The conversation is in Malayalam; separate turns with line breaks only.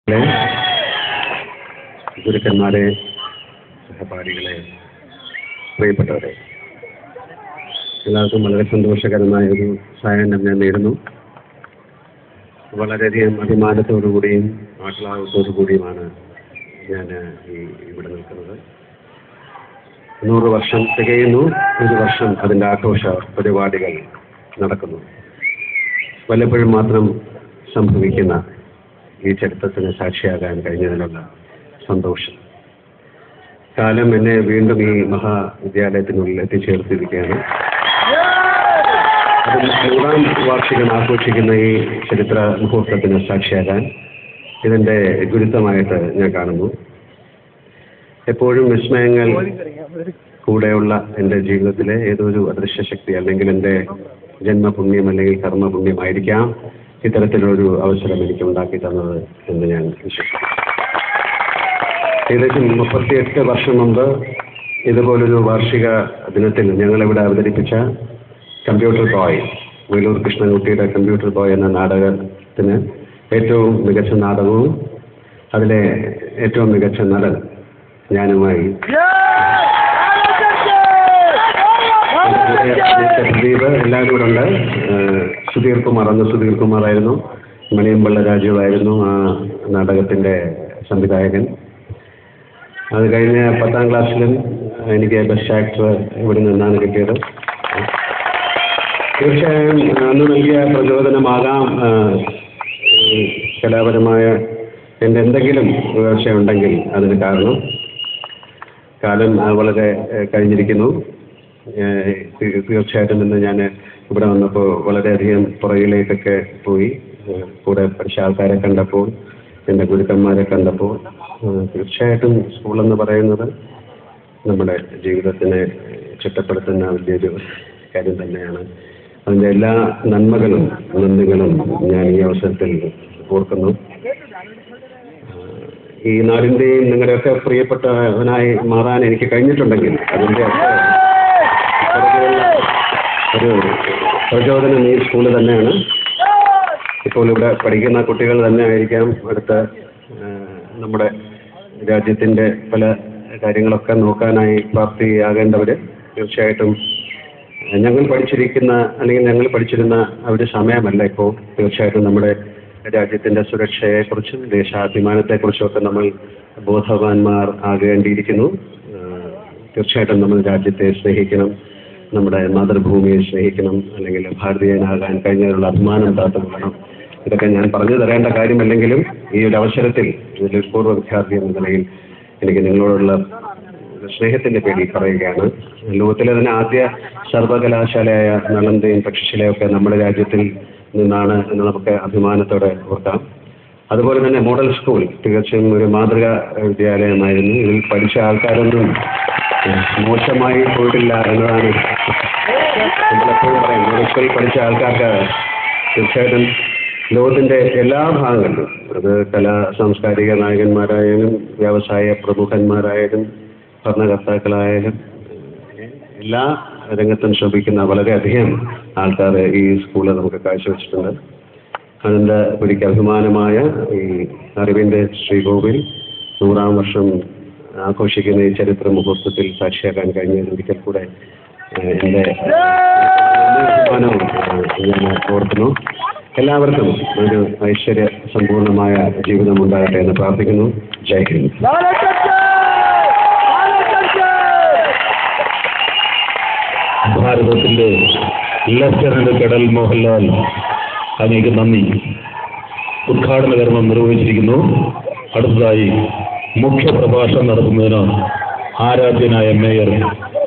ഗുരുക്കന്മാരെ, സഹപാഠികളെ, പ്രിയപ്പെട്ടവരെ, എല്ലാവർക്കും വളരെ സന്തോഷകരമായ ഒരു സായാഹ്നം ഞാൻ നേരുന്നു. വളരെയധികം അഭിമാനത്തോടുകൂടിയും ആഹ്ലാദത്തോടുകൂടിയുമാണ് ഞാൻ ഇവിടെ നിൽക്കുന്നത്. 100 വർഷം തികയുന്നു. 1 വർഷം അതിൻ്റെ ആഘോഷ പരിപാടികൾ നടക്കുന്നു. വല്ലപ്പോഴും മാത്രം സംഭവിക്കുന്ന ഈ ചരിത്രത്തിന് സാക്ഷിയാകാൻ കഴിഞ്ഞതിനുള്ള സന്തോഷം. കാലം എന്നെ വീണ്ടും ഈ മഹാവിദ്യാലയത്തിനുള്ളിൽ എത്തിച്ചേർത്തിരിക്കുകയാണ്. 100ാം വാർഷികം ആഘോഷിക്കുന്ന ഈ ചരിത്ര മുഹൂർത്തത്തിന് സാക്ഷിയാകാൻ ഇതിൻ്റെ ഗുരുത്വമായിട്ട് ഞാൻ കാണുന്നു. എപ്പോഴും വിസ്മയങ്ങൾ കൂടെയുള്ള എൻ്റെ ജീവിതത്തിലെ ഏതൊരു അദൃശ്യ ശക്തി അല്ലെങ്കിൽ എൻ്റെ ജന്മപുണ്യം അല്ലെങ്കിൽ കർമ്മപുണ്യമായിരിക്കാം ഇത്തരത്തിലൊരു അവസരം എനിക്ക് ഉണ്ടാക്കി തന്നത് എന്ന് ഞാൻ വിശ്വസിക്കുന്നു. ഏകദേശം 38 വർഷം മുമ്പ് ഇതുപോലൊരു വാർഷിക ദിനത്തിൽ ഞങ്ങളിവിടെ അവതരിപ്പിച്ച കമ്പ്യൂട്ടർ ബോയ്, വേലൂർ കൃഷ്ണൻകുട്ടിയുടെ കമ്പ്യൂട്ടർ ബോയ് എന്ന നാടകത്തിന് ഏറ്റവും മികച്ച നാടകവും അതിലെ ഏറ്റവും മികച്ച നടൻ ഞാനുമായി ദീപ് എല്ലാവരും കൂടെ ഉണ്ട്. സുധീർ കുമാറായിരുന്നു. മണിയമ്പിള്ള രാജുവായിരുന്നു ആ നാടകത്തിൻ്റെ സംവിധായകൻ. അത് കഴിഞ്ഞ് 10ാം ക്ലാസ്സിലും എനിക്ക് ബെസ്റ്റ് ആക്ടർ ഇവിടെ നിന്നാണ് കിട്ടിയത്. തീർച്ചയായും അന്ന് നൽകിയ പ്രചോദനമാകാം കലാപരമായ എൻ്റെ എന്തെങ്കിലും വീഴ്ചയുണ്ടെങ്കിൽ അതിന് കാരണം. കാലം വളരെ കഴിഞ്ഞിരിക്കുന്നു. തീർച്ചയായിട്ടും ഇന്ന് ഞാൻ ഇവിടെ വന്നപ്പോൾ വളരെയധികം പുറകിലേക്കൊക്കെ പോയി. കൂടെ പഠിച്ച ആൾക്കാരെ കണ്ടപ്പോൾ, എൻ്റെ ഗുരുക്കന്മാരെ കണ്ടപ്പോൾ തീർച്ചയായിട്ടും സ്കൂളെന്ന് പറയുന്നത് നമ്മുടെ ജീവിതത്തിനെ ചിട്ടപ്പെടുത്തുന്ന വലിയൊരു കാര്യം തന്നെയാണ്. അതിൻ്റെ എല്ലാ നന്മകളും നന്ദികളും ഞാൻ ഈ അവസരത്തിൽ ഓർക്കുന്നു. ഈ നാടിൻ്റെയും നിങ്ങളുടെയൊക്കെ പ്രിയപ്പെട്ടവനായി മാറാൻ എനിക്ക് കഴിഞ്ഞിട്ടുണ്ടെങ്കിൽ അതിൻ്റെ ഒരു പ്രചോദനം ഈ സ്കൂള് തന്നെയാണ്. ഇപ്പോൾ ഇവിടെ പഠിക്കുന്ന കുട്ടികൾ തന്നെ ആയിരിക്കാം അടുത്ത നമ്മുടെ രാജ്യത്തിൻ്റെ പല കാര്യങ്ങളൊക്കെ നോക്കാനായി പ്രാപ്തിയാകേണ്ടവർ. തീർച്ചയായിട്ടും ഞങ്ങൾ പഠിച്ചിരുന്ന ഒരു സമയമല്ല ഇപ്പോൾ. തീർച്ചയായിട്ടും നമ്മുടെ രാജ്യത്തിൻ്റെ സുരക്ഷയെക്കുറിച്ചും ദേശാഭിമാനത്തെക്കുറിച്ചും ഒക്കെ നമ്മൾ ബോധവാന്മാർ ആകേണ്ടിയിരിക്കുന്നു. തീർച്ചയായിട്ടും നമ്മൾ രാജ്യത്തെ സ്നേഹിക്കണം, നമ്മുടെ മാതൃഭൂമിയെ സ്നേഹിക്കണം, അല്ലെങ്കിൽ ഭാരതീയനാകാൻ കഴിഞ്ഞതിലുള്ള അഭിമാനം കാത്തുകൊള്ളണം. ഇതൊക്കെ ഞാൻ പറഞ്ഞു തരേണ്ട കാര്യമല്ലെങ്കിലും ഈ ഒരു അവസരത്തിൽ ഒരു പൂർവ്വ വിദ്യാർത്ഥി എന്ന നിലയിൽ എനിക്ക് നിങ്ങളോടുള്ള സ്നേഹത്തിൻ്റെ പേരിൽ പറയുകയാണ്. ലോകത്തിലെ തന്നെ ആദ്യ സർവകലാശാലയായ നളന്ദയും തക്ഷശിലയൊക്കെ നമ്മുടെ രാജ്യത്തിൽ നിന്നാണ് എന്ന് നമുക്ക് അഭിമാനത്തോടെ ഓർക്കാം. അതുപോലെ തന്നെ മോഡൽ സ്കൂൾ തികച്ചും ഒരു മാതൃകാ വിദ്യാലയമായിരുന്നു. ഇതിൽ പഠിച്ച ആൾക്കാരൊന്നും മോശമായി പോയിട്ടില്ല എന്നതാണ് നമ്മളെപ്പോഴും പറയും. മോഡൽ സ്കൂളിൽ പഠിച്ച ആൾക്കാർക്ക് തീർച്ചയായിട്ടും ലോകത്തിൻ്റെ എല്ലാ ഭാഗങ്ങളിലും, അത് കലാ സാംസ്കാരിക നായകന്മാരായാലും വ്യവസായ പ്രമുഖന്മാരായാലും ഭരണകർത്താക്കളായാലും എല്ലാ രംഗത്തും ശോഭിക്കുന്ന വളരെയധികം ആൾക്കാർ ഈ സ്കൂളിൽ നമുക്ക് കാഴ്ചവെച്ചിട്ടുണ്ട്. അതിൻ്റെ ഒരിക്കൽ അഭിമാനമായ ഈ അറിവിൻ്റെ ശ്രീകോവിൽ 100ാം വർഷം ആഘോഷിക്കുന്ന ഈ ചരിത്ര മുഹൂർത്തത്തിൽ സാക്ഷിയാക്കാൻ കഴിഞ്ഞത് ഒരിക്കൽ കൂടെ എൻ്റെ അഭിമാനവും ഞാൻ ഓർക്കുന്നു. എല്ലാവർക്കും ഒരു ഐശ്വര്യ സമ്പൂർണമായ ജീവിതം ഉണ്ടാകട്ടെ എന്ന് പ്രാർത്ഥിക്കുന്നു. ജയ് ഹിന്ദ്.
ഭാരതത്തിൻ്റെ ലഫ്റ്റനന്റ് കേണൽ മോഹൻലാൽ അങ്ങേക്ക് നന്ദി. ഉദ്ഘാടന കർമ്മം നിർവഹിച്ചിരിക്കുന്നു. അടുത്തതായി മുഖ്യ പ്രഭാഷണം നടത്തുന്നതിന് ആരാധ്യനായ മേയർ